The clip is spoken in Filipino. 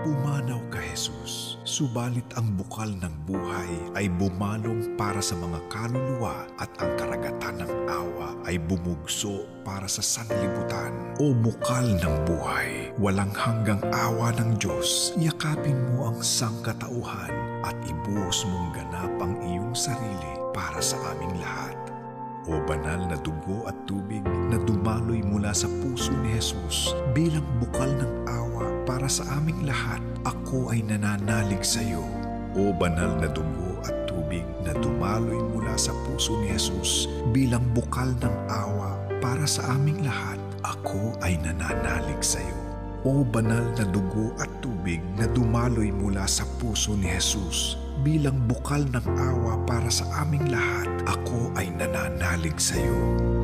Pumanaw ka, Jesus, subalit ang bukal ng buhay ay bumalong para sa mga kaluluwa at ang karagatan ng awa ay bumugso para sa sanlibutan. O bukal ng buhay, walang hanggang awa ng Diyos, yakapin mo ang sangkatauhan at ibuhos mong ganap ang iyong sarili para sa aming lahat. O banal na dugo at tubig na dumaloy mula sa puso ni Jesus bilang bukal ng awa para sa aming lahat, ako ay nananalig sa iyo. O banal na dugo at tubig na dumaloy mula sa puso ni Jesus bilang bukal ng awa para sa aming lahat, ako ay nananalig sa iyo. O banal na dugo at tubig na dumaloy mula sa puso ni Jesus bilang bukal ng awa para sa aming lahat, ako ay nananalig sa iyo.